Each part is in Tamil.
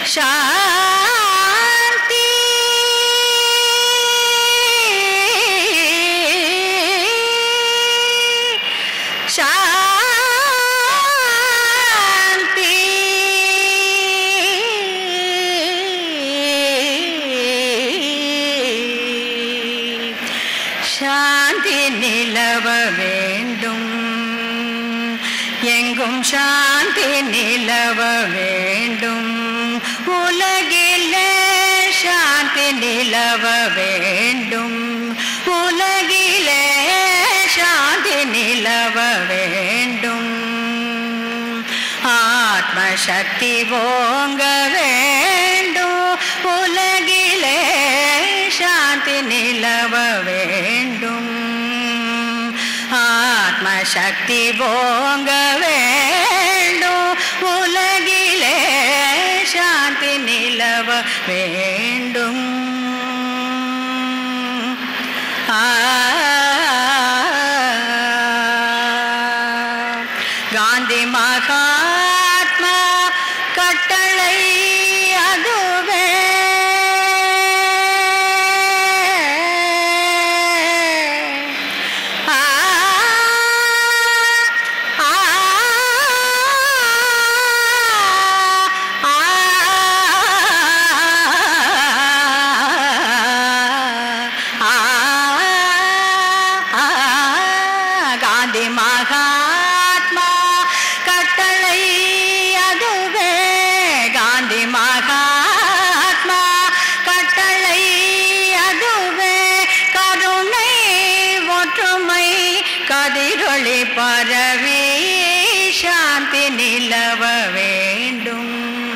சாந்தி சாந்தி சாந்தி நிலவ வேண்டும் எங்கும் சாந்தி நிலவ வேண்டும் உலகிலே சாந்தி நிலவ வேண்டும் உலகிலே சாந்தி நிலவ வேண்டும் ஆத்ம சக்தி ஓங்க வேண்டும் உலகிலே சாந்தி நிலவ வேண்டும் ஆத்ம சக்தி ஓங்க வேண்டும் உலகிலே சாந்தி நிலவ வேண்டும் காந்தி மகாத்மா கட்டளை அதுவே காந்தி மகாத்மா கட்டளை அதுவே காந்தி மகாத்மா கட்டளை அதுவே கருணை ஒற்றுமை கதிரொளி பரவி சாந்தி நிலவ வேண்டும்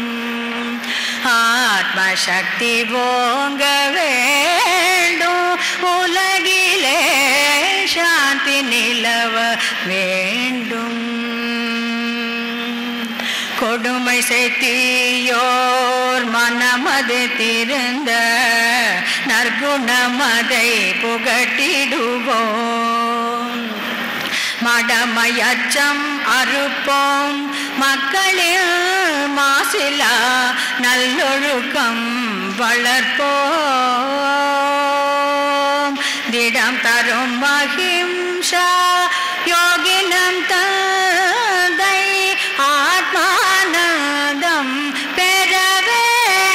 ஆத்ம சக்தி ஓங்க வேண்டும் உலகிலே சாந்தி நிலவ வேண்டும் கொடுமை செய்தியோர் மனமது திருந்த நற்குணமதை புகட்டிடுவோம் மடமையச்சம் அறுப்போம் மக்களில் மாசிலா நல்லொழுக்கம் வளர்ப்போம் திடம் தரும் மகிம்சா யோகினம் தந்தை ஆத்மானந்தம் பெறவே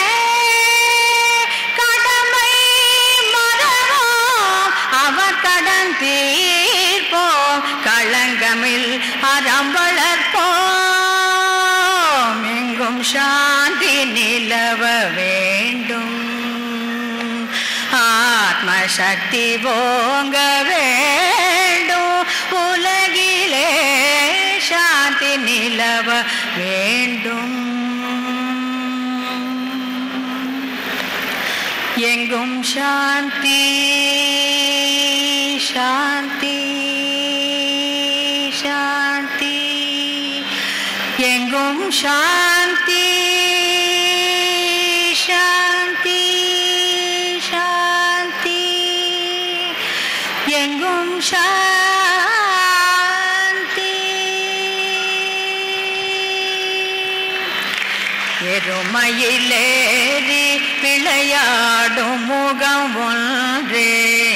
கடமை மறவோம் அவர் கடன் தீர்ப்போம் களங்கமில் அறம் வளர்ப்போம் எங்கும் சாந்தி நிலவ வேண்டும் ஆத்ம சக்தி ஓங்க வேண்டும் உலகிலே சாந்தி நிலவ வேண்டும் எங்கும் சாந்தி சாந்தி சாந்தி எங்கும் சாந்தி சாந்தி சாந்தி எங்கும் சாந்தி எருமையிலேறி விளையாடும் முகம் ஒன்றே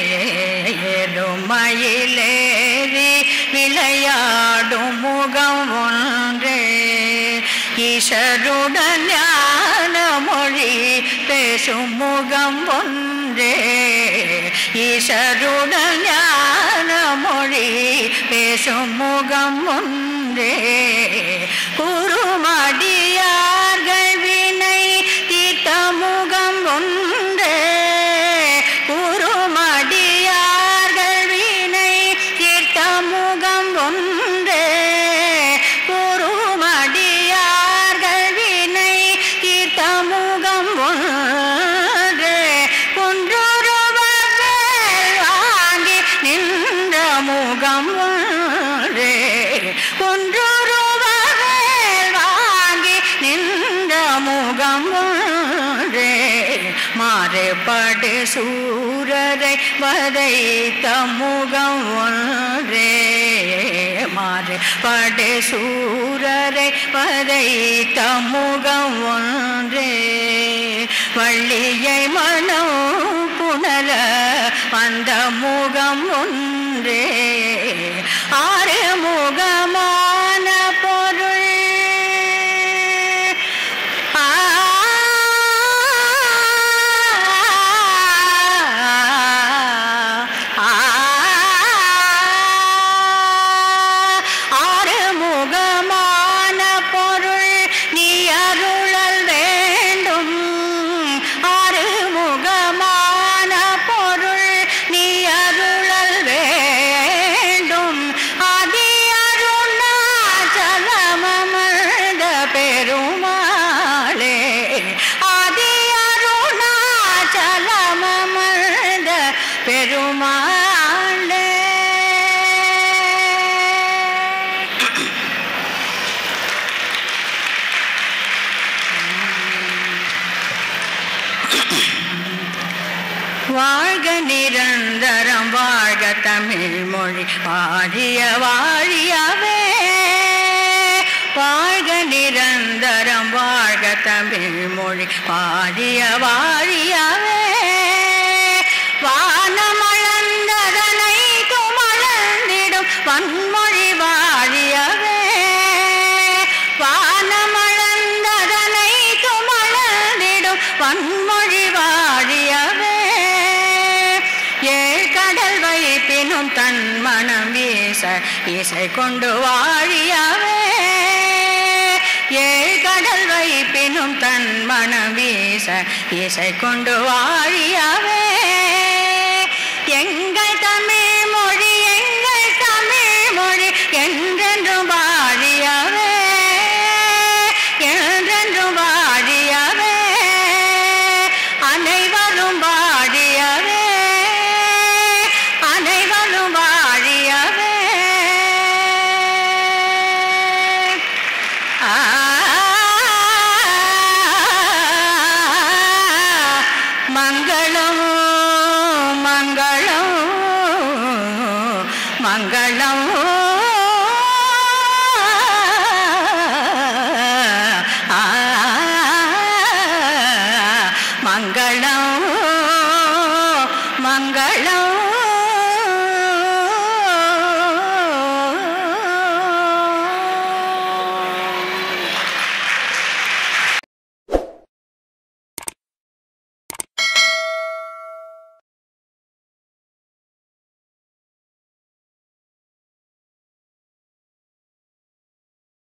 எருமையிலேறி விளையாடும் முகம் ஒன்றே ஈஸ்வருடன் ஞான மொழி பேசும் முகம் ஒன்றே ஈஸ்வருடன் ஞான மொழி பேசும் முகம் ஒன்றே குருமடியார்கள் வினை தீர்த்த முகம் ஒன்றே குருமடியார்கள் வினை தீர்த்த முகம் ஒன்றே குருமடியார்கள் வினை தீர்த்த முகம் ஒன்றே குன்றொருவர் வாங்கி நின்ற முகம் ஒன்றே குன்றொருவர் வாங்கி நின்ற முகம் ஒன்றே மாறுபடு சூரரை வதைத்த முகம் ஒன்றே மாறுபடு சூரரை வதைத்த முகம் ஒன்றே வள்ளியை மனம் புணர வந்த முகம் ஒன்றே ஆறு முகமான பொருள் பெருமாளே. வாழ்க நிரந்தரம் வாழ்க தமிழ் மொழி வாழிய வாழியவே வாழ்க நிரந்தரம் வாழ்க தமிழ் மொழி வாழிய வாழியவே வானமளந்ததனை துமளந்திடும் வன்மொழி வாழியவே வானமளந்ததனை துமளந்திடும் வன்மொழி வாழியவே ஏழ்கடல் வைப்பினும் தன் மனம் வீச இசை கொண்டு வாழியவே ஏழ்கடல் வைப்பினும் தன் மனம் வீச இசை கொண்டு வாழியவே எங்கள் தமிழ் மொழி என்றென்றும் வாழியவே என்றென்றும் வாழியவே அனைவரும் வாழியவே அனைவரும் வாழியவே மங்களம் மங்களம் மங்களம்